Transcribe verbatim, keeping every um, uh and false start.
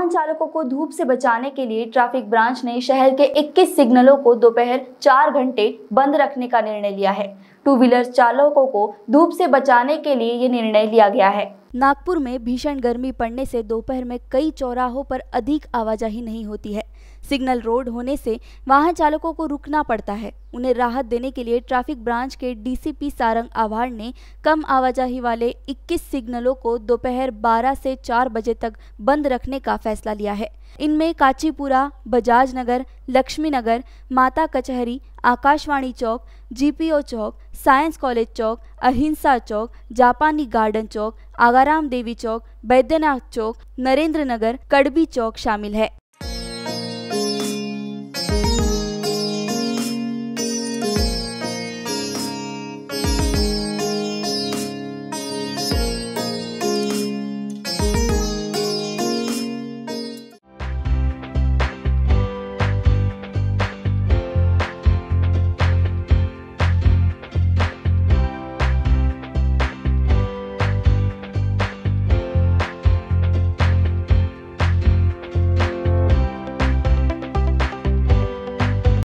वाहन चालकों को धूप से बचाने के लिए ट्रैफिक ब्रांच ने शहर के इक्कीस सिग्नलों को दोपहर चार घंटे बंद रखने का निर्णय लिया है। टू व्हीलर चालकों को धूप से बचाने के लिए ये निर्णय लिया गया है। नागपुर में भीषण गर्मी पड़ने से दोपहर में कई चौराहों पर अधिक आवाजाही नहीं होती है। सिग्नल रोड होने से वाहन चालकों को रुकना पड़ता है। उन्हें राहत देने के लिए ट्रैफिक ब्रांच के डीसीपी सारंग आभार ने कम आवाजाही वाले इक्कीस सिग्नलों को दोपहर बारह से चार बजे तक बंद रखने का फैसला लिया है। इनमें काचीपुरा, बजाज नगर, लक्ष्मी नगर, माता कचहरी, आकाशवाणी चौक, जीपीओ चौक, साइंस कॉलेज चौक, अहिंसा चौक, जापानी गार्डन चौक, आगाराम देवी चौक, बैद्यनाथ चौक, नरेंद्र नगर, कड़बी चौक शामिल है।